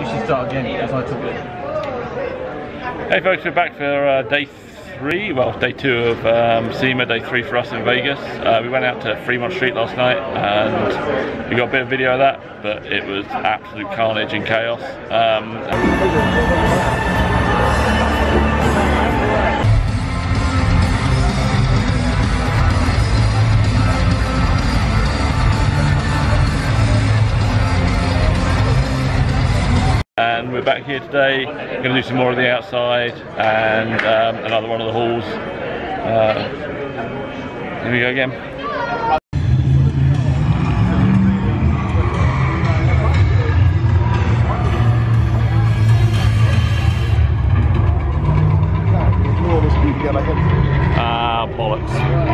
actually start again as I talk. Hey folks, we're back for day 3, well day 2 of SEMA, day 3 for us in Vegas. We went out to Fremont Street last night and we got a bit of video of that, but it was absolute carnage and chaos. And we're back here today, going to do some more of the outside and another one of the halls. Here we go again. Bollocks.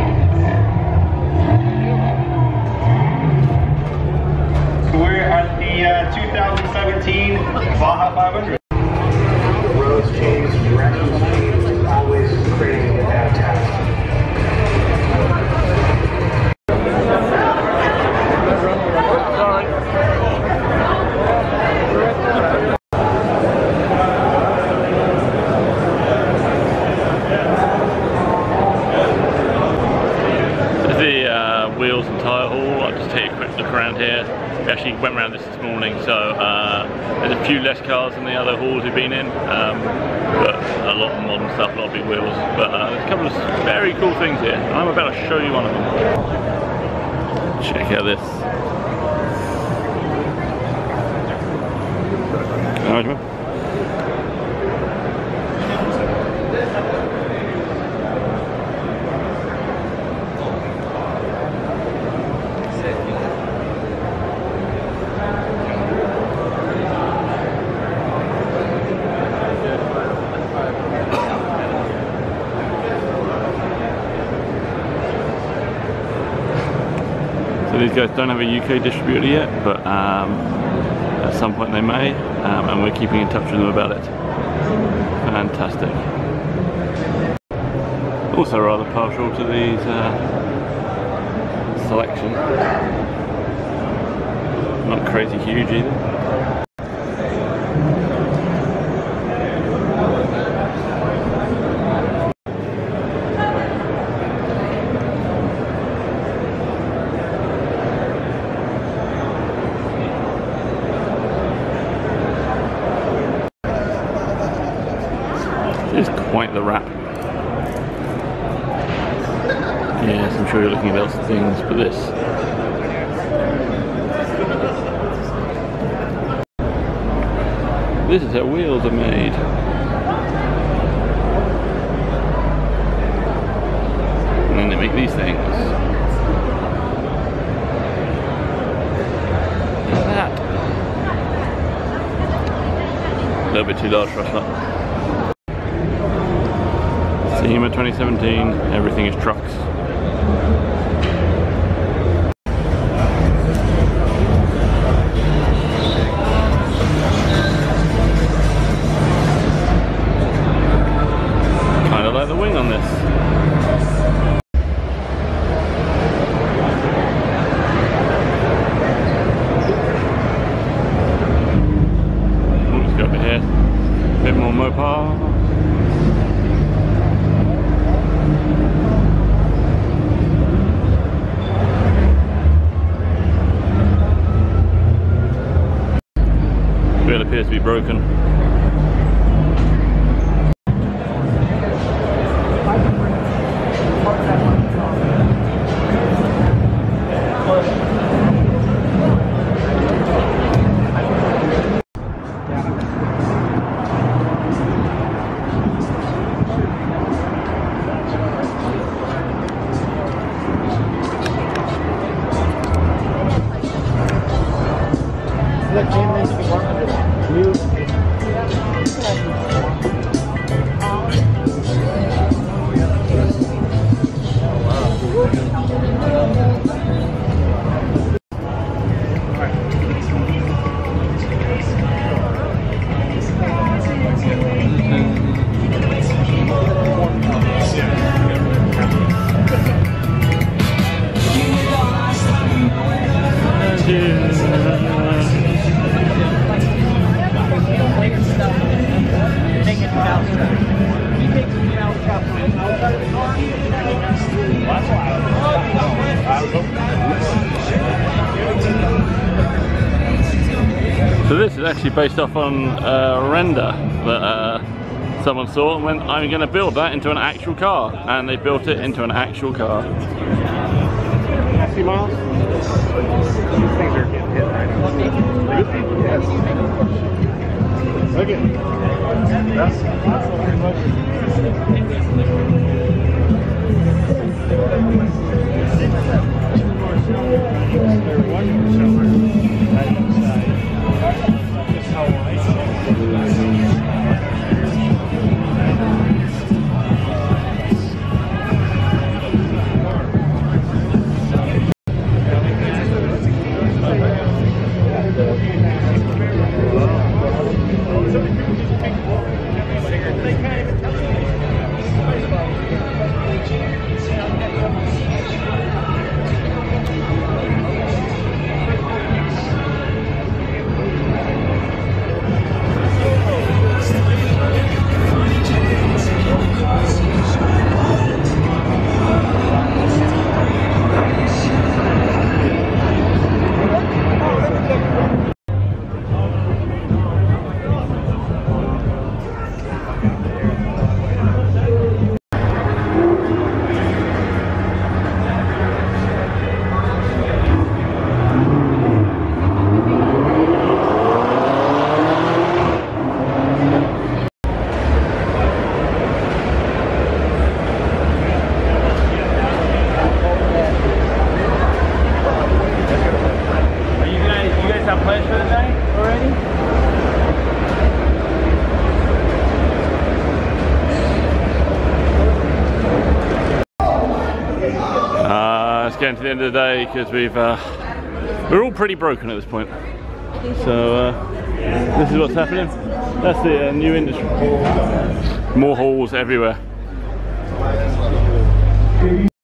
We're at the 2017 Baja 500. Roads change, directions change, always creating a bad task. Wheels and tyre hall. I'll just take a quick look around here. We actually went around this morning, so there's a few less cars than the other halls we've been in, but a lot of modern stuff, a lot of big wheels. But there's a couple of very cool things here, and I'm about to show you one of them. Check out this. So these guys don't have a UK distributor yet, but at some point they may, and we're keeping in touch with them about it. Fantastic. Also rather partial to these selection. Not crazy huge either. It's quite the wrap. Yes, I'm sure you're looking at other things, but this. This is how wheels are made. And then they make these things. Look at that. A little bit too large for us, that. SEMA 2017, everything is trucks. Kind of like the wing on this. Let's go over here. A bit more Mopar. Wheel appears to be broken. Look, Jim, this is 100. is actually based off on a render that someone saw and went, I'm going to build that into an actual car, and they built it into an actual car. See, Miles? These things are getting hit right now. Yes. Okay. That's very much. It's getting to the end of the day because we're all pretty broken at this point. So this is what's happening. That's the new industry. More halls everywhere.